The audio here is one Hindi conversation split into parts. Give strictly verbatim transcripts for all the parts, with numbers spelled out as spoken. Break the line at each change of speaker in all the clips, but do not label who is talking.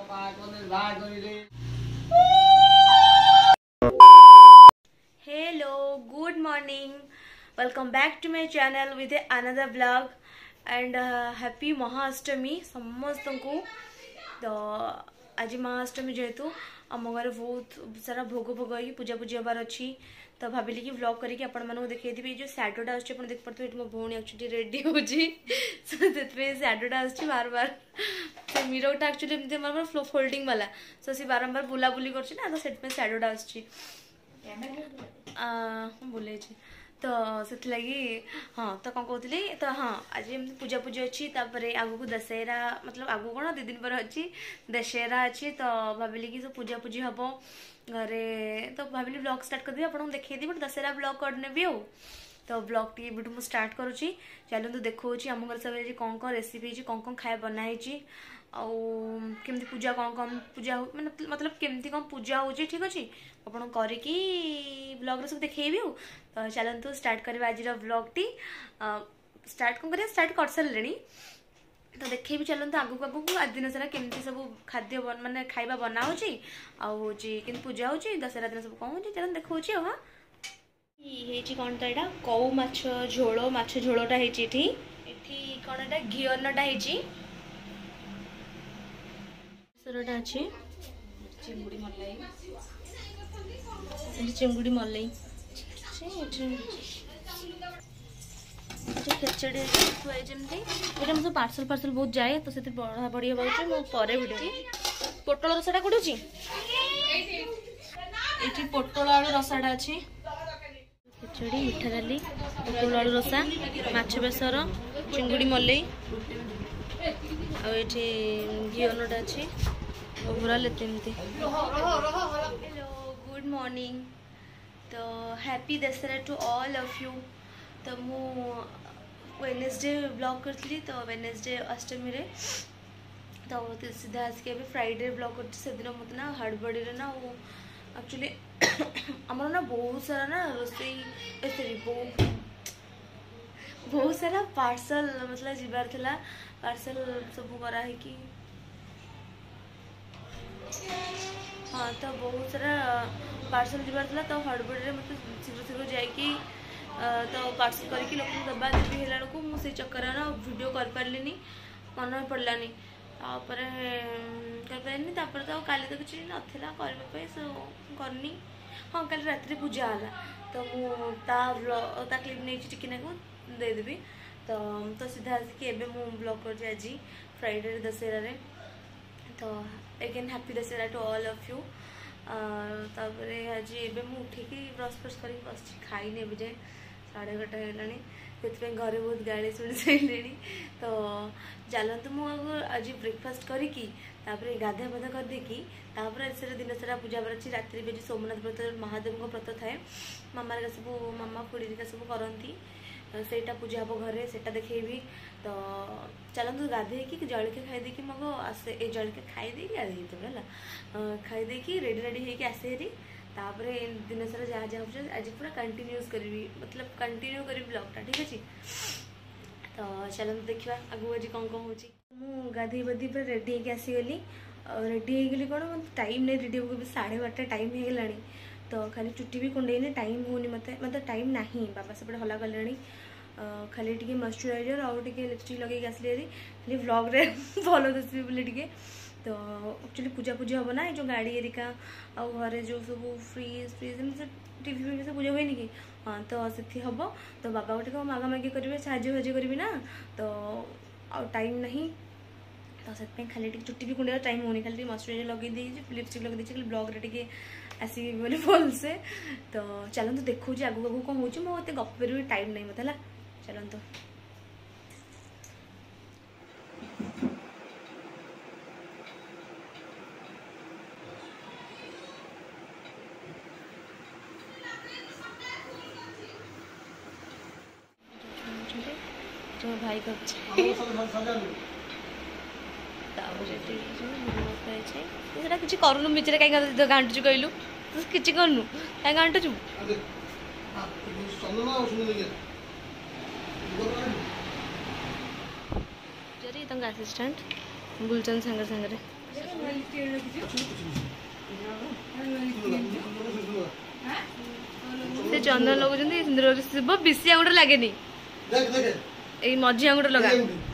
Hello good morning welcome back to my channel with another blog and happy Mahaashtami समस्त को। तो आज महाअष्टमी जेहेतु आम घर बहुत सारा भोग भोग हो पूजा पूजी हबार अच्छी तो भाविली कि व्लॉग करके आपण मानक देखी जो सैडोटा आस देख पारे मो भौणी एक्चुअली रेडी हो सैडोटा आस बार बार से मिररटा एक्चुअली एमती बार फोल्डिंग वाला सो सी बारंबार बुला बुली कर सैडोटा आस बुले तो से लगी हाँ तो कौन कहती तो हाँ आज एम पूजा पूजा अच्छी आगू को दशहरा मतलब आगू कौन दि दिन पर अच्छी दशहरा अच्छी तो भाविली कि सब पूजा पूजी हम घरे तो भाविली ब्लॉग स्टार्ट करदेवी आपको देखी बट दशहरा ब्लॉग करनेबी आ तो ब्लॉग टी मुझे स्टार्ट करुँची चलते देखो आम घर सब कौन कौन रेसिपी कौन कौन खाया बनाई आमती पूजा कौन कौन पूजा मतलब केमती कौन पूजा हो ठीक अच्छे आपन करके ब्लॉग सब देखी तो चलते स्टार्ट करवा आज ब्लॉग टी स्टार्ट कौन कर स्टार्ट कर सारे तो देखे भी चलते आगू आगू आज दिन सारा केमती सब खाद्य मानने खाଇବା बनाऊँगी आउे पूजा हो दशहरा दिन सब कौन हो चलो देखा हाँ ये कौन तो यहाँ कौ माछ झोल माछ झोलटा ये कौन एटा घिअन्नटा है सरटा अच्छी चिंगुड़ी मलाई चिंगुड़ी मलाई खेचड़ी खुआई जमी ये सब पार्सल पार्सल बहुत जाए तो से बढ़ा बढ़िया बात मो पर भिडियो पोटल रसाटा कौटी ये पोटल आलू रसाटा अच्छी खेचड़ी मिठा डाली पोटल आलू रसा माछ बेसर चिंगुड़ी मलाई आठी घिअन्नटा अच्छी ओवरऑल एमती। हेलो गुड मॉर्निंग तो happy Dussehra to all of you. तो मु वेडनेसडे ब्लॉग करी तो वेडनेसडे अष्टमी रे तो सीधा आसिक फ्राइडे ब्लॉग कर मत ना हड़बड़ी ना एक्चुअली आमर ना बहुत सारा ना रोसे बहुत बहुत सारा पार्सल मतलब जीवार थिला पार्सल सब कराई कि हाँ तो बहुत सारा पार्सल जीवार थिला तो हड़बड़ी मतलब शीघ्र शीघ्र जाकि तो पार्सल करके लोक दबा देवी है मुझे चक्कर ना वीडियो कर पारे मन पड़लानी तापर करनी तो काली तो किसी नाला करने करनी हाँ कल रात पूजा है तो मुझे क्लिप नहीं टिके देदेवी तो तो सीधा आसिक एवं ब्लॉग कर आज फ्राइडे दशहरा रे तो again happy Dussehra to all of you. तापर आज एवं उठिकी ब्रश ब्रश कर बस खाई भी जाए साढ़े गोटे है घरे बहुत गाड़ी शुणी सारे तो चलते मुझे आज ब्रेकफास्ट करके गाधा पाधा कर देकी से दिन सारा पूजा बर अच्छी रात्रि भी सोमनाथ व्रत महादेव व्रत थाए मामा सब मामा खुड़ी सब करती सेटा पूजा हम घरे सेटा देखेबी तो चलते गाधे कि जलखिया खाई कि मग आसे ए जलखिया खाई गाधे है खाई रेडी रेडी होके आसे हेरी तापर दिन सारा जहाँ जहाँ आज पूरा कंटिन्यूस करी मतलब कंटिन्यू करी ब्लॉगटा ठीक अच्छे तो चलते देखा आगू आज कौन कौन हो गाधे बाधी पूरा रेडी होके आसीगली रेडी होगली कौन मतलब टाइम नहीं रेडी हो साढ़े बारटा टाइम होगा तो खाली चुट्टी भी कुंडे टाइम होनी मत मतलब टाइम ना बाबा सब हला कले खाली टी मॉइस्चराइजर आउ टे लिपस्टिक लगे आसली खाली व्लॉग रे भल दिखे बोले टे तो एक्चुअली पूजा पूजा हम ना जो गाड़ी एरिका आउ घरे जो सब फ्रिज फ्रिज टीवी फ्रिज सब पूजा हुए कि हाँ तो से हम तो बाबा गोटे मागा मागी करेंगे साज्य करी ना तो आ टाइम नहीं तो से खाली चुट्टी भी कुंडे टाइम होनी खाली मॉइस्चराइजर लगे लिपस्टिक लगे खाली ब्लॉग रे टे आसिक बोले भल से तो चलते देखो आगू आगू कौन हो मत गपर भी टाइम नहीं मत है चलते जो भाई कर किसी करूनु मिचरे कहीं गांटुचु कहलु किसी करनु कहीं गांटुचु जरी तंग असिस्टेंट बुलचन संगे संगे से चंदन लगुच सिंदूर शिव बेसी आंगुठ लगे ये मझी आंगुठ लगा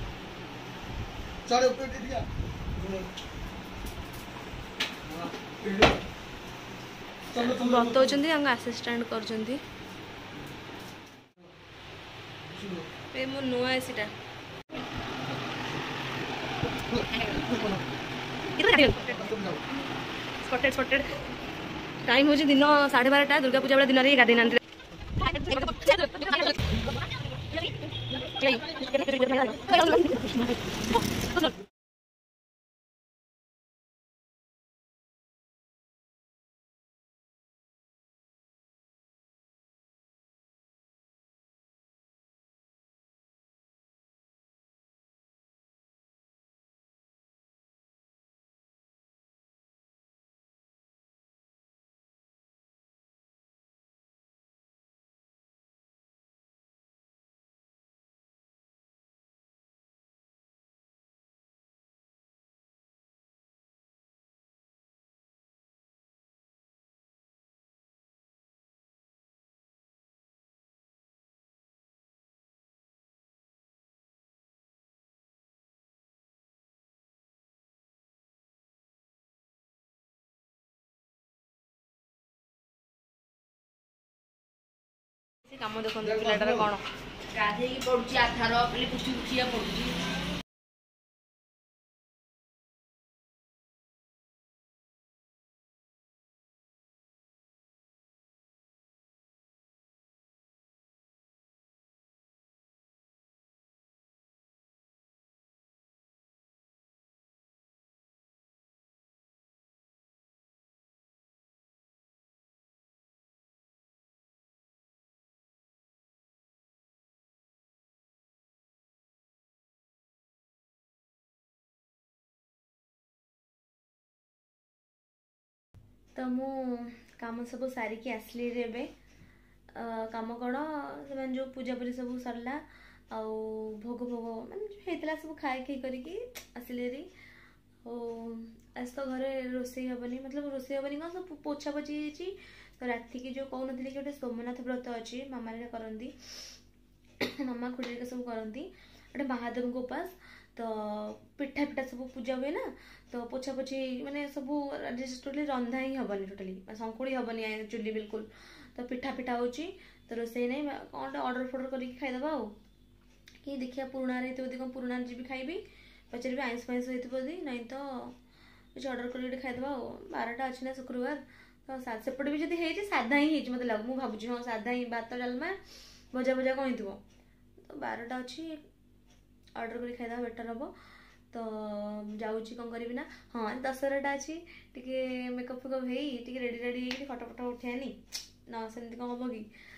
बतौଛନ୍ତି आसिस्टेंट कर मो नुआ एसीटा स्पॉटेड स्पॉटेड टाइम हो दिन साढ़े बारटा दुर्गा पूजा वाला दिन में गाधे ना काम देखो पिलाटार कौन गाधे पड़ुची आधार पुटी उठिया पड़ुची तो मु काम सब सारिकी आसली रे काम कौन से जो पूजा पूरी सब सरला आउ भोग भोग मानते सब खाए खाई करके आसिले आज तो घरे रोसई हेनी मतलब रोसई हेनी कौन सब पोछा पोछी हो तो राति की जो कहून कि गोटे सोमनाथ व्रत अच्छी मामा करती मामा खुड़ी सब करती गोटे महादेव को उपास तो पिठा पिठा सब पूजा हुए ना तो पोछा पोछी माने सब टोटली रंधा ही हेनी टोटली संकुड़ी हेनी चुली बिल्कुल तो पिठा पिठा हो तो रोसई नहीं कौन ऑर्डर फर्डर करके खाईदे आउ कि देखिए पुराणा रही कौन पुराणा जी खाइबी पचारि आइंस फाइंस होती नहीं तो कुछ ऑर्डर कर खाईदे आउ बारटा अच्छी ना शुक्रवार तो सेपटे भी जब हो साधा ही मत लगे मुझे भावुँ हाँ साधा ही भात डालमा भजा भजा कौन थो तो बारटा अच्छी ऑर्डर कर खाईदे बेटर हम तो जाऊँगी कौन करी ना हाँ दशहराटा अच्छी टी मेकअप फेकअप हो रेडी रेडी फटो फटो उठानी ना सेमती कौन हम कि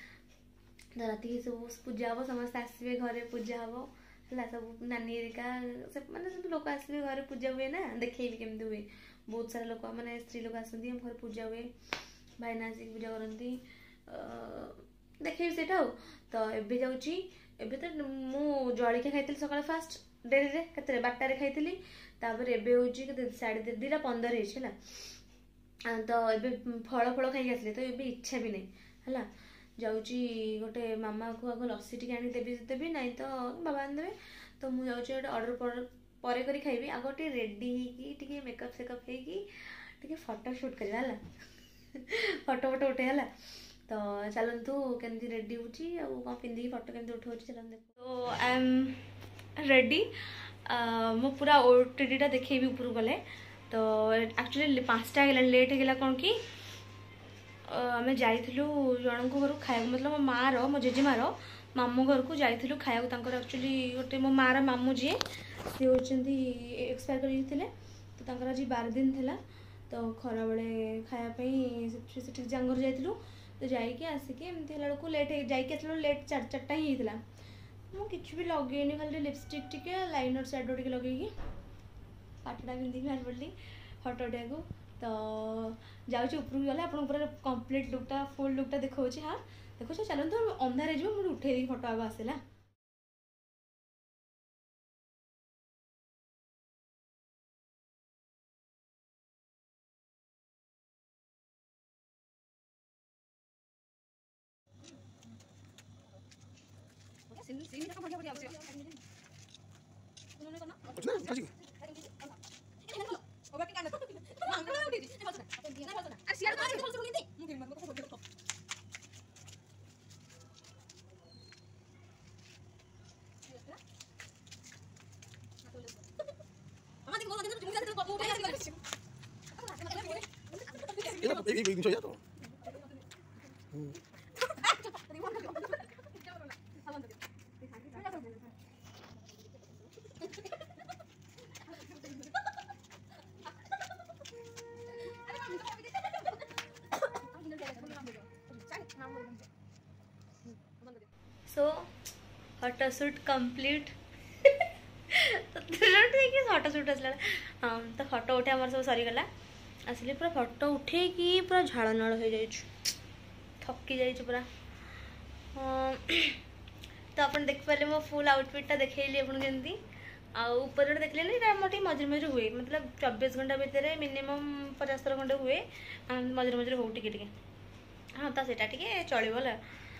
तो राति सब पूजा हम समस्त आसवे घरे पूजा हम है सब नानी एरिका मैंने सब लोक आसवे घरे पूजा हुए ना देखी केमती हुए बहुत सारा लोक मैंने स्त्री लोग आसती घर पूजा हुए भाईना आसिक पूजा करती देखी से तो एबे जाऊँगी एबे तो मु जलिखा खाई सका फास्ट डेरी रे केते बारटारे खाई तापर एबे होची साढ़े दीटा पंदर है तो एबे फल फल खाई आसली तो एबे इच्छा भी नहीं है जाऊँगी गोटे मामा को आग लस्सी टी आनी देवी देवी ना तो बाबा आनदेवे तो मुझे गोटे ऑर्डर पर करी खाइबी आग टे रेडी होगी मेकअप सेकअप होगी फोटो शूट करवा फोटो फोटो उठे है तो चलतु केमती रेडी हो कौन पिंधिकी फोटो केमती उठा चलते देख तो आई एम रेडी मो पूरा ओटीडीटा देखेबी ऊपर गले तो एक्चुअली पाँचटा लेट होगा कौन कि आम जाइलु जन घर खाया मतलब मो मार मो जेजेमार मामू घर को जाइलु खाया एक्चुअली गोटे मो मार मामू जी सी होती एक्सपायर कर तो आज बार दिन थी तो खरा बेले खायापी से जांगर जाइलु तो जाइए आसिक एमती बेलू लेट जाइए लेट चार चार्टा ही होता मुझे भी लगेनी खाली लिपस्टिक टिके लाइनर सैडो टे लगे पाटटा पिंधिक बाहर पड़ी फटो उठाया तो जाऊँगी उपरକୁ गले आपन पूरा कंप्लीट लुकटा फुल लुकटा देखा हाँ देखो चलते अंधार हो मुझे उठे फटो आगे आसला। सो फोटोशूट कंप्लीट फोटोशूट आसला हाँ तो फोटो उठे आम सब सरीगला आसिले पूरा फोटो उठे कि पूरा झाड़ नाड़ हो जाए थकी जाइए पूरा तो आप देखिपारे मो फुल आउटफिटा देखली आपन केमती आपर देखले ना मोटे मझे मझे हुए मतलब चौबीस घंटा भितर मिनिमम पचास थर खंडे हुए मझे मझे हो टिके टिके हाँ तो सेटा टिके चलिबला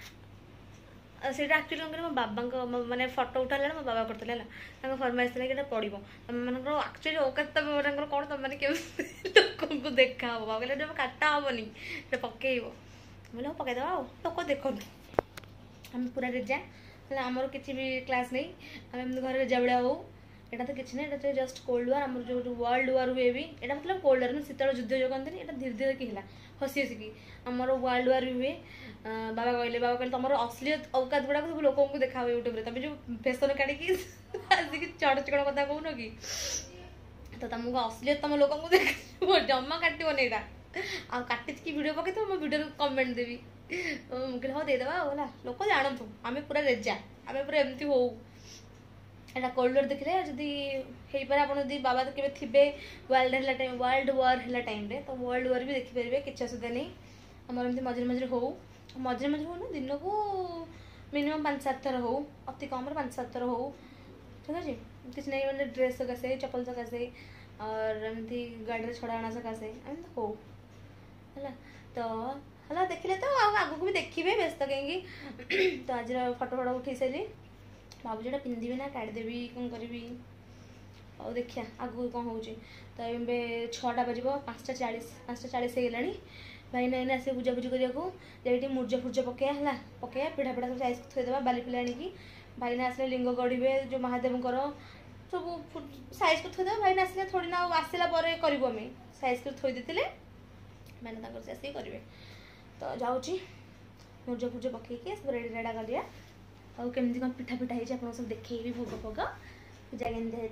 से एक्चुअली कौन मो बाबा माने फोटो उठाला मो बाबा करते है फरमाइश था कि पड़ो तुम मान एक्चुअली औकात कौन तुम मैंने लोक को देखा हम बाबा कहले काटा हेनी पकईब बोले पकईदे लोक देखु आम पूरा रेजा आमर किसी भी क्लास नहीं आम घर रेजा भाया हो एटा तो किसी ना ये जस्ट कोल्ड वार आम जो वर्ल्ड वार हुए भी एटा मतलब कोल्ड वार शीतल युद्ध जो कहते हैं धीरे धीरे कि हसी हसिकी आमर वर्ल्ड वार भी हुए बाबा कहले बाबा कहले तुम असलियत औकात गुड़ाक सब लोक को देखा यूट्यूब तुम जो फैशन काढ़ी आसिक चढ़ चढ़ कथा कहन कि तो तुमको असलियत तुम लोक को देख जमा काटन यहाँ आटिकी भिड पकई मो भिडियो कमेंट देवी मुझे हाँ देदेवा है लोक जानतु आम पूरा रेजा आम पूरा एमती हो एटा कोल्ड वार देखिले जदि हो पारे आप बाबा तो केबे थिबे वर्ल्ड है टाइम वर्ल्ड वार है टाइम रे तो वर्ल्ड वार भी देखिपारे किसी असुविधा नहीं आम एमती मझे मझे हो मझे मझे हो दिन को मिनिमम पाँच सात थर हो अति कम पाँच सात थर हो ठीक अच्छे किसी नहीं मतलब ड्रेस सकाशे चप्पल सकाशे और एमती गाड़ी छड़ाणा सकाशे एम हो है तो है देखिले तो आगू भी देखिए व्यस्त कहीं तो आज फटो फटो उठे सारी भावुँ जो पिंधि ना काढ़ीदेवी कौन करी और देखिया आगू कौन हो तो ये छटा बज पाँचटा चालीस पाँचटा चालीस हो गला भाई ना आसे पूजा पूजी करने जा मुर्जा फुर्जा पकया है पकया पिढ़ा पिढ़ा सब साइज थोदेवा बाली पिला आनिकी भाई ना आसले लिंग गढ़े जो महादेव सब साइज को थोदेवा भाई ना आसले थोड़ी ना आसला करें साइज कर थोई देते मैंने से आसिक करेंगे तो जाऊँगी मुर्जा फुर्जा पकईकी सब रेडी रेडा करिया आउ केमती कौन पिठा पिठा है आप सब देखी भोग भोग पूजा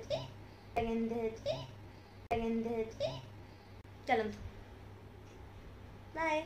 केमती चलत बाय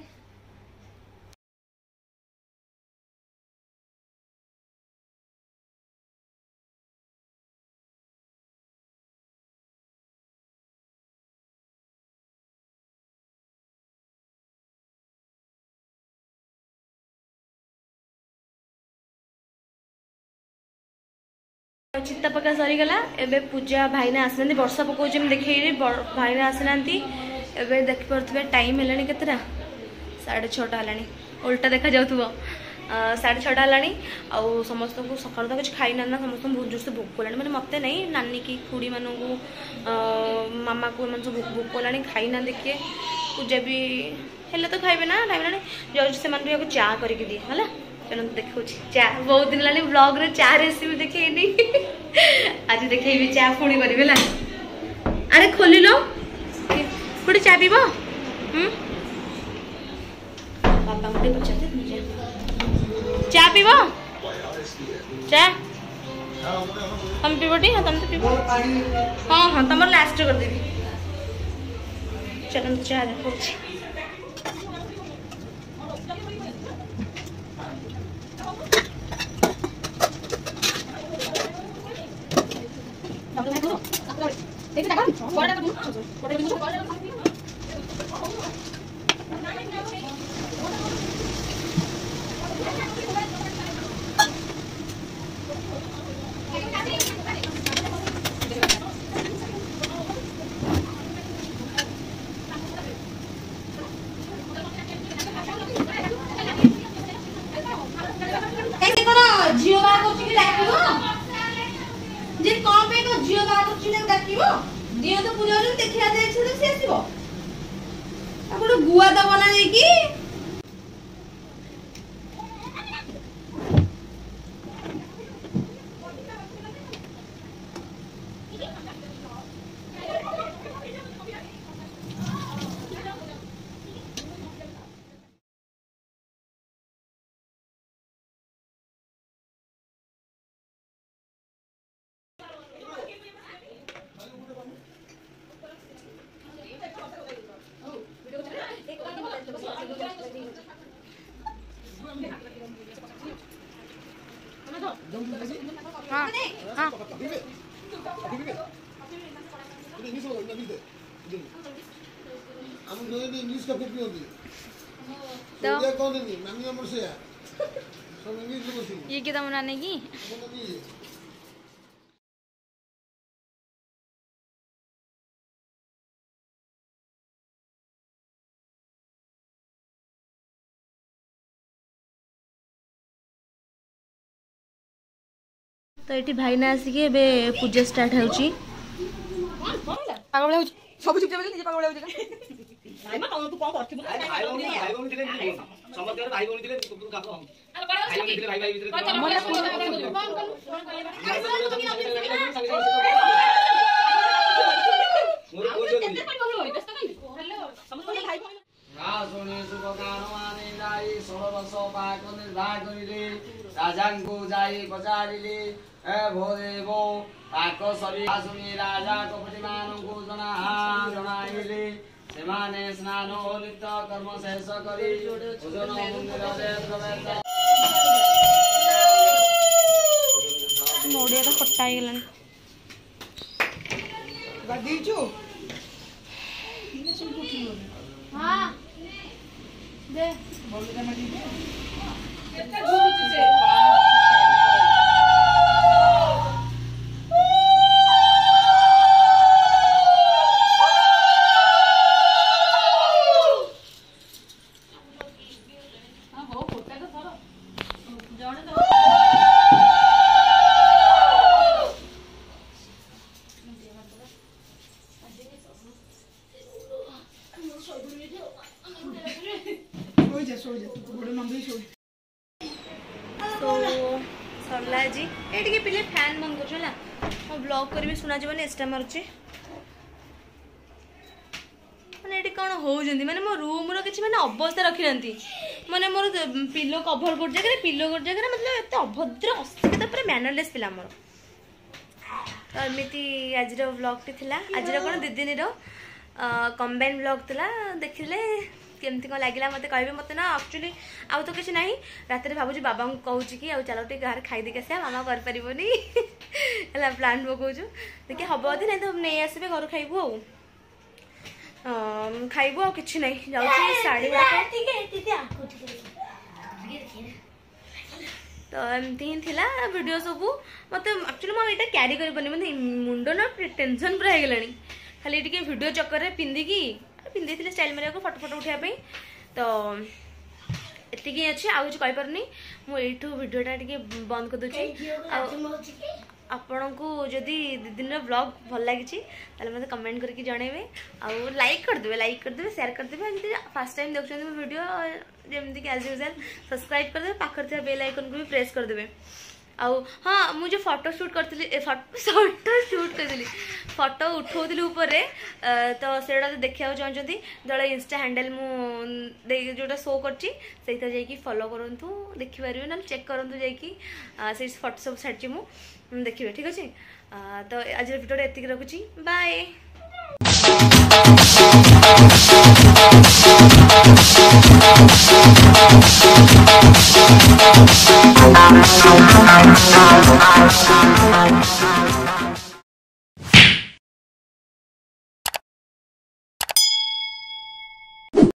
चित्ता पका सरीगला एबे पूजा भाईना आसना वर्षा पकाऊँ देखे भाईना आसना एबे देखिपे टाइम है केतटा साढ़े छटा है उल्टा देखा जाऊ साढ़े छटा है आउ समस्त को सकाल तो कुछ खाई ना समस्त बहुत जोर से भोक कला मैंने मत नहीं नानी की खुड़ी मान मामा को सब भोक कला खाई ना देखिए पूजा भी हेल्ले तो खाइबे ना टाइम जाऊँ से चा करके दिए है चलो देखो चा बहुत दिन लानी ब्लॉग रे चा रेसिपी देखनी आज देखेबी चा पुणी करी अरे खोल लो गोटे चा पीब बाबा गोटे पचार चा पीब चा तुम पीब टी हाँ तुम तो पीब हाँ हाँ तुम लास्ट करदेवी चलो चा देखो झील बाहर दियो तो पूजा रे देखिया दे छ से आसीबो आपण गुआ द बना दे की
हाँ हाँ
इंग्लिश का फिर होती
तो
ये कौन है नानी नंबर से है सब इंग्लिश में बोलती
ये कितना बनाने की
तो ये भाईना आसिक पूजा स्टार्ट होची
पागल हो सब चुप चुप पागल हो
भाई मां तू कौन करथि भाई भौनी भाई भौनी दिले समझ भाई भौनी दिले तू का भाई भौनी दिले भाई भाई दिले मोर कोन जो राजुनी सुबगानवानी जाई षोडश पाक निर्वाह करिले राजांको जाई बजारिले ए भोदेव पाक सरी राजुनी राजा कपटिमानंको जना जनाइले सेमाने स्नान नित्य कर्म शेष करी भोजन मंदिररे प्रवेश
मोड़िया तो खट्टा ही गलन
बदीचू
हां दे
बोलता मत दे
कितना झूठ से सरला जी ए टिके पिले फैन बंद कर ना मो ब्लॉग करबी सुना जबने एक्स्ट्रा मारुची माने एटी कोन हो जंदी माने मो रूम रो किछि माने अवस्था रखि नंती माने मोर पिलो कवर कर जगह पिलो कर जगह मतलब एते अभद्र अस्तिकता पर मैनरलेस पिला मोर तो एमिति आज रो ब्लॉग टी थिला आज रो कोन दिदिनी रो कंबाइन ब्लॉग थिला देखिले केमती कौन लगे मत कहे मत ना एक्चुअली आउ तो किसी ना रात भावुँ बाबा को कहूँ कि आउ चलो घर खाई देखे आसा मामा करपारनी है प्लान पकाऊ देखिए हम अदि नहीं तो नहीं आसबे घर खाइबू खाइबू आ कि नहीं जाऊँ शाढ़ी तो एमती ही थिला वीडियो सब मत एक्चुअली मुझे क्यारी करनी मतलब मुंड ना टेंशन पूरा हो गलानी खाली टे वीडियो चक्कर पिंधिकी पिंधि थे स्टाइल मेरे को फोटो फोटो उठाई तो एतिकी अच्छी आउ कुछ कहींपारनी मुझे वीडियोटा टे बंद कर दूसरी आपण को जदि दिन ब्लॉग भल लगी मतलब कमेंट करके जनइबे आउ लाइक करदे लाइक करदे शेयर करदे जब फर्स्ट टाइम देखते वीडियो जमीक एज यूजुअल सब्सक्राइब करदे पाखर बेल आइकन को भी प्रेस करदे आउ हाँ मुझे फोटो शूट करी फोटो शूट करी फोटो उठाऊली ऊपर तो सेटा देखा चाहते जो इंस्टा हैंडल मुझे जोटा शो कर फॉलो करूँ देखिपारे ना चेक करूँ जा फोटो सब छाड़ी मुझे देखिए ठीक अच्छे तो आज वीडियो एति रखुची बाय।
Thank you.